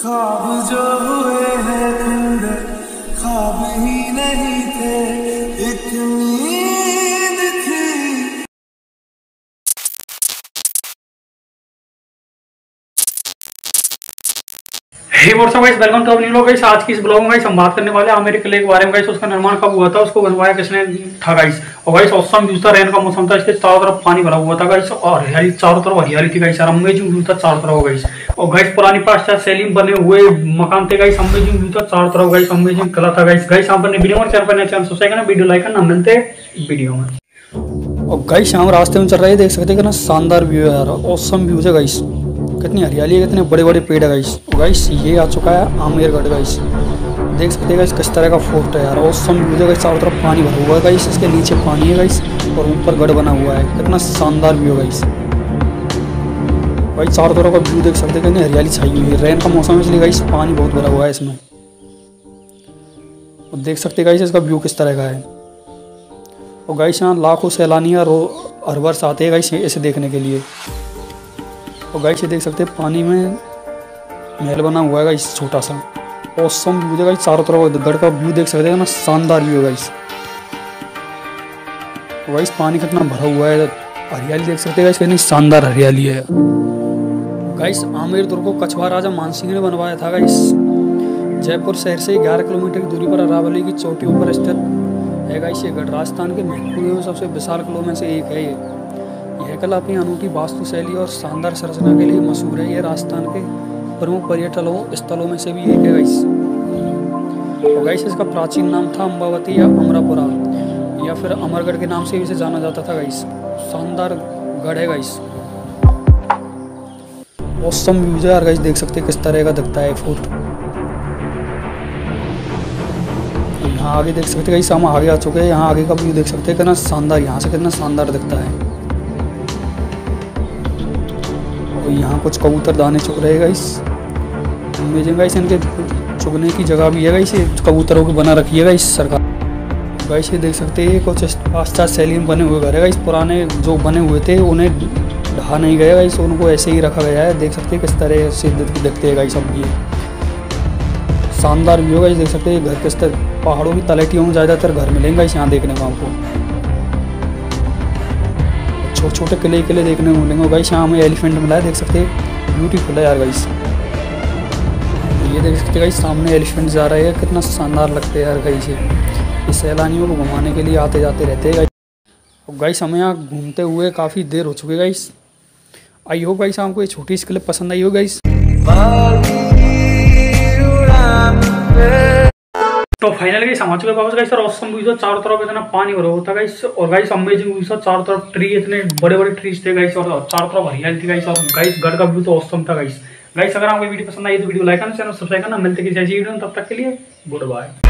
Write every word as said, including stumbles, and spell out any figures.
ख्वाब जो हुए हैं खंडर ख्वाब ही नहीं थे, एक नींद थी। Hey what's up guys, welcome to our new vlog guys. आज की इस ब्लॉग में गाइस हम बात करने वाले हैं आमेर किले के बारे में गाइस। उसका निर्माण कब हुआ था, उसको बनवाया किसने था गाइस। और गाइस औसम व्यू था, रेन का मौसम था, इसके चारों तरफ पानी भरा हुआ था गाइस और हरियाली, चारों तरफ हरियाली थी गाइस। अमेजिंग व्यू था चारों तरफ गाइस। और गाइस पुरानी पाश्चात्य शैली में बने हुए मकान थे गाइस। अमेजिंग व्यू था चारों तरफ गाइस, अमेजिंग कला था गाइस। गाइस आप अपने वीडियो में चैनल पर नए चैनल सब्सक्राइब करना, वीडियो लाइक करना। मिलते हैं वीडियो में। और गाइस हम रास्ते में चल रहे हैं, देख सकते हैं कितना शानदार व्यू है यार, ऑसम व्यू है गाइस। कितनी हरियाली है, कितने बड़े बड़े पेड़ है गाइस। गाइस ये आ चुका है आमेरगढ़ गाइस। देख सकते हैं गाइस किस तरह का फोर्ट है यार, ऑसम व्यू है गाइस। चारों तरफ पानी भरा हुआ है गाइस, इसके नीचे पानी है गाइस और ऊपर गढ़ बना हुआ है। कितना शानदार व्यू है गाइस। गाइस चारों तरफ का व्यू देख सकते हैं, कितनी हरियाली छाई हुई है। रेन का मौसम है इसलिए गाइस पानी बहुत भरा हुआ है इसमें। और देख सकते हैं गाइस इसका व्यू किस तरह का है। और गाइस यहाँ लाखों सैलानी हर वर्ष आते हैं गाइस इसे देखने के लिए। और गाइस ये देख सकते हैं पानी में महल बना हुआ है गाइस छोटा सा, ऑसम व्यू है गाइस। चारों तरफ गढ़ का व्यू देख सकते हैं ना, शानदार व्यू है गाइस। गाइस पानी कितना भरा हुआ है, हरियाली देख सकते हैं गाइस, कितनी शानदार हरियाली है गाइस। आमेर दुर्ग को कछवा राजा मानसिंह ने बनवाया था गाइस। जयपुर शहर से ग्यारह किलोमीटर की दूरी पर अरावली की चोटियों पर स्थित है गाइस ये गढ़। राजस्थान के महत्वपूर्ण सबसे विशाल किलों में से एक है ये। यह कला अपनी अनूठी वास्तुशैली और शानदार संरचना के लिए मशहूर है। यह राजस्थान के प्रमुख पर्यटन स्थलों में से भी एक है गाइस। और गाइस इसका प्राचीन नाम था अम्बावती या अमरापुरा या फिर अमरगढ़ के नाम से भी इसे जाना जाता था गाइस। शानदार गढ़ है गाइस, ऑसम व्यू है यार गाइस। देख सकते हैं किस तरह का दिखता है फोर्ट। यहाँ आगे देख सकते हैं गाइस, हम आगे आ चुके हैं। यहाँ आगे का व्यू देख सकते हैं, कितना शानदार, यहाँ से कितना शानदार दिखता है। और यहाँ कुछ कबूतर दाने चुग रहे हैं गाइस, अमेजिंग गाइस। इनके चुगने की जगह भी है गाइस, कबूतरों की बना रखी है गाइस सरकार। गाइस ये देख सकते हैं कुछ पाश्चात्य शैली में बने हुए घर है गाइस। पुराने जो बने हुए थे उन्हें ढहा नहीं गया गाइस, उनको ऐसे ही रखा गया है। देख सकते हैं किस तरह से दिखते हैं गाइस। अब ये शानदार व्यू गाइस, देख सकते हैं घर किस तरह, पहाड़ों की तलहटियों में ज़्यादातर घर मिलेंगे गाइस यहाँ देखने को आपको। छोटे छोटे किले किले देखने को मिलेंगे गाइस। यहाँ हमें एलिफेंट मिला है, देख सकते हैं, ब्यूटीफुल है यार गाइस। ये देख सकते हैं गाइस सामने एलिफेंट जा रहे हैं, कितना शानदार लगते हैं यार गाइस। ये सैलानियों को घुमाने के लिए आते जाते रहते हैं गाइस। और गाइस हमें यहाँ घूमते हुए काफ़ी देर हो चुकी है गाइस। आई होप गाइस आपको ये छोटी सी क्लिप पसंद आई हो गाइस। तो फाइनली गाइस हम आ चुके वापस गाइस। और ऑसम व्यू था, चारों तरफ इतना पानी भरा हुआ था गाइस। और गाइस अमेजिंग व्यू था, चारों तरफ ट्री, इतने बड़े बड़े ट्रीज थे गाइस और चारों तरफ हरियाली थी गाइस। और गाइस गढ़ का व्यू तो ऑसम था गाइस। गाइस अगर आपको वीडियो पसंद आई तो वीडियो लाइक करना, चैनल सब्सक्राइब करना। मिलते किसी ऐसी वीडियो में, तब तक के लिए गुड बाय।